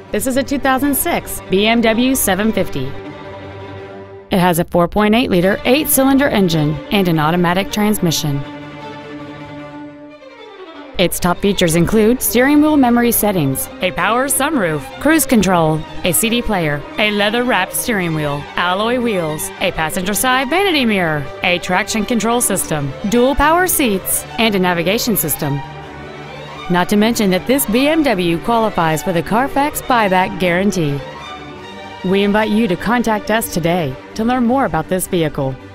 This is a 2006 BMW 750. It has a 4.8-liter 8-cylinder engine and an automatic transmission. Its top features include steering wheel memory settings, a power sunroof, cruise control, a CD player, a leather-wrapped steering wheel, alloy wheels, a passenger side vanity mirror, a traction control system, dual power seats, and a navigation system. Not to mention that this BMW qualifies for the Carfax buyback guarantee. We invite you to contact us today to learn more about this vehicle.